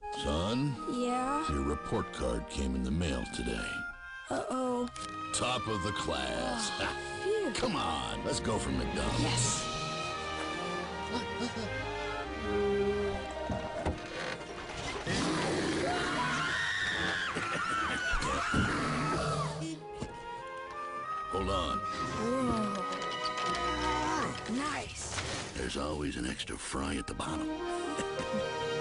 Son? Yeah? Your report card came in the mail today. Uh-oh. Top of the class. Phew. Come on, let's go for McDonald's. Yes! Hold on. Whoa. Nice. There's always an extra fry at the bottom.